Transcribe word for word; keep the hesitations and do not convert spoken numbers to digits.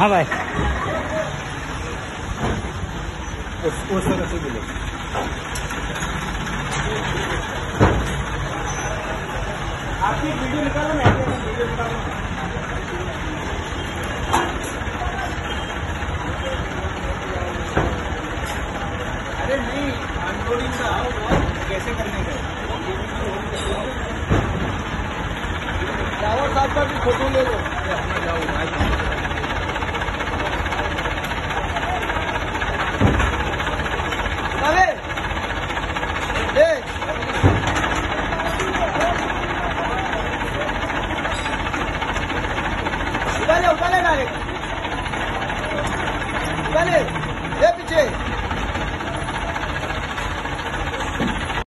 हाँ भाई उस उस तरह से मिले। आपकी वीडियो निकालो ना, वीडियो निकालो। अरे नहीं, अनलोडिंग का कैसे करने का? रावत साहब का भी फोटो ले लो।